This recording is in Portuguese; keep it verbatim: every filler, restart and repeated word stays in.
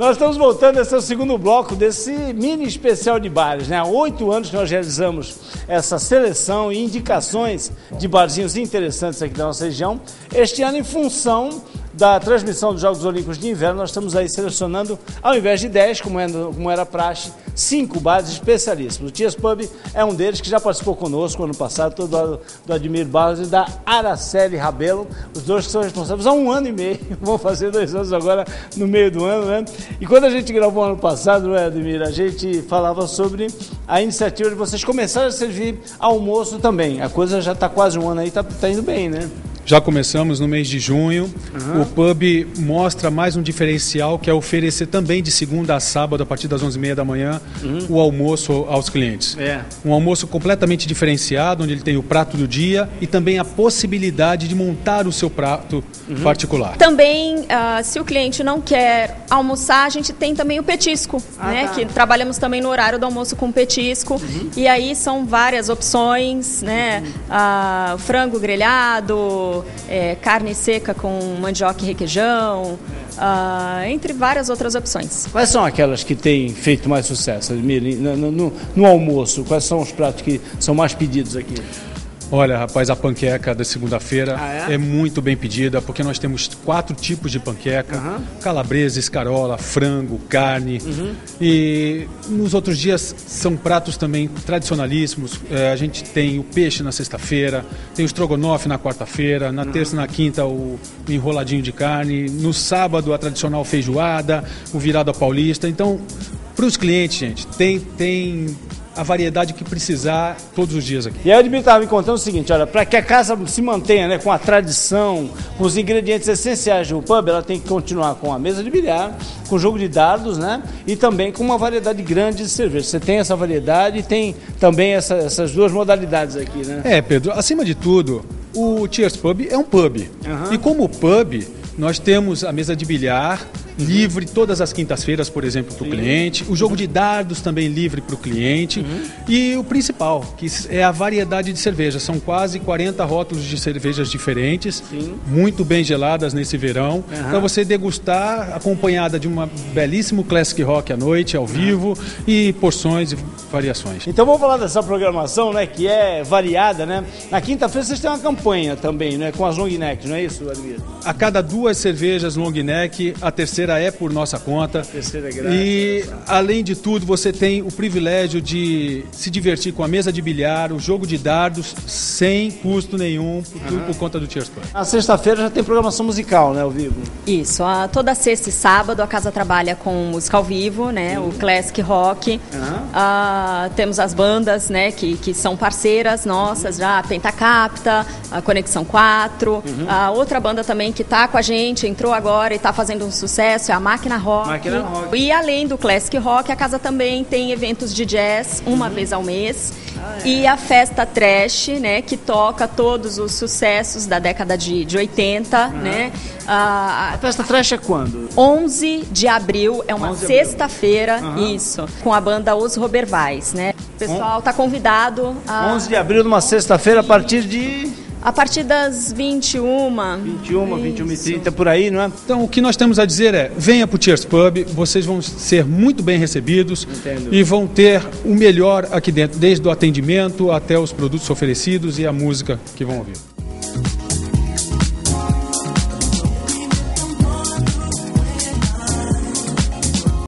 Nós estamos voltando, esse é o segundo bloco desse mini especial de bares, né? Há oito anos que nós realizamos essa seleção e indicações de barzinhos interessantes aqui da nossa região. Este ano, em função da transmissão dos Jogos Olímpicos de Inverno, nós estamos aí selecionando, ao invés de dez, como era, como era praxe, cinco bares especialíssimos. O Tias Pub é um deles, que já participou conosco ano passado, todo do, do Admir Barros e da Araceli Rabelo, os dois que são responsáveis há um ano e meio, vão fazer dois anos agora no meio do ano, né? E quando a gente gravou ano passado, não é, Admir, a gente falava sobre a iniciativa de vocês começarem a servir almoço também. A coisa já está quase um ano aí, está tá indo bem, né? Já começamos no mês de junho. Uhum. O pub mostra mais um diferencial, que é oferecer também de segunda a sábado, a partir das onze e meia da manhã, uhum. o almoço aos clientes. É. Um almoço completamente diferenciado, onde ele tem o prato do dia e também a possibilidade de montar o seu prato uhum. particular. Também, uh, se o cliente não quer almoçar, a gente tem também o petisco, ah, né? Tá. Que trabalhamos também no horário do almoço com petisco. Uhum. E aí são várias opções, né? Uhum. Uh, frango grelhado, É, carne seca com mandioca e requeijão, uh, entre várias outras opções. Quais são aquelas que têm feito mais sucesso, Admir, no, no, no almoço? Quais são os pratos que são mais pedidos aqui? Olha, rapaz, a panqueca da segunda-feira ah, é? é muito bem pedida, porque nós temos quatro tipos de panqueca, uhum. calabresa, escarola, frango, carne. Uhum. E nos outros dias são pratos também tradicionalíssimos. É, a gente tem o peixe na sexta-feira, tem o estrogonofe na quarta-feira, na uhum. terça e na quinta o enroladinho de carne, no sábado a tradicional feijoada, o virado paulista. Então, para os clientes, gente, tem... tem a variedade que precisar todos os dias aqui. E aí o Admir estava me contando o seguinte, olha, para que a casa se mantenha, né, com a tradição, com os ingredientes essenciais do pub, ela tem que continuar com a mesa de bilhar, com o jogo de dardos, né, e também com uma variedade grande de cerveja. Você tem essa variedade e tem também essa, essas duas modalidades aqui, né? É, Pedro, acima de tudo, o Tias Pub é um pub. Uhum. E como pub, nós temos a mesa de bilhar livre todas as quintas-feiras, por exemplo, para o cliente. O jogo de dardos também livre para o cliente. Uhum. E o principal, que é a variedade de cervejas. São quase quarenta rótulos de cervejas diferentes, Sim. muito bem geladas nesse verão, uhum. para você degustar, acompanhada de uma belíssimo Classic Rock à noite, ao vivo, uhum. e porções e variações. Então vamos falar dessa programação, né, que é variada, né? Na quinta-feira vocês têm uma campanha também, né, com as long necks, não é isso, Admir? A cada duas cervejas long neck, a terceira é por nossa conta. Terceira é grátis. E, além de tudo, você tem o privilégio de se divertir com a mesa de bilhar, o jogo de dardos, sem custo nenhum, por, tudo por conta do Tias Pub. Na sexta-feira já tem programação musical, né, ao vivo? Isso, a, toda sexta e sábado a casa trabalha com música ao vivo, né, uhum. o Classic Rock. Uhum. Ah, temos as bandas, né, que, que são parceiras nossas, já a Pentacapta, a Conexão quatro, uhum. a outra banda também que está com a gente, entrou agora e está fazendo um sucesso, é a Máquina Rock. Máquina Rock. E além do Classic Rock, a casa também tem eventos de jazz uma uhum. vez ao mês. Ah, é. E a Festa Trash, né, que toca todos os sucessos da década de, de oitenta, uhum. né? A, a Festa Trash é quando? onze de abril, é uma sexta-feira, uhum. isso, com a banda Os Robervais, né? O pessoal está convidado a... onze de abril, numa sexta-feira, a partir de... A partir das vinte e uma. vinte e uma, vinte e uma e trinta, por aí, não é? Então, o que nós temos a dizer é, venha para o Tias Pub, vocês vão ser muito bem recebidos. Entendo. E vão ter o melhor aqui dentro, desde o atendimento até os produtos oferecidos e a música que vão ouvir.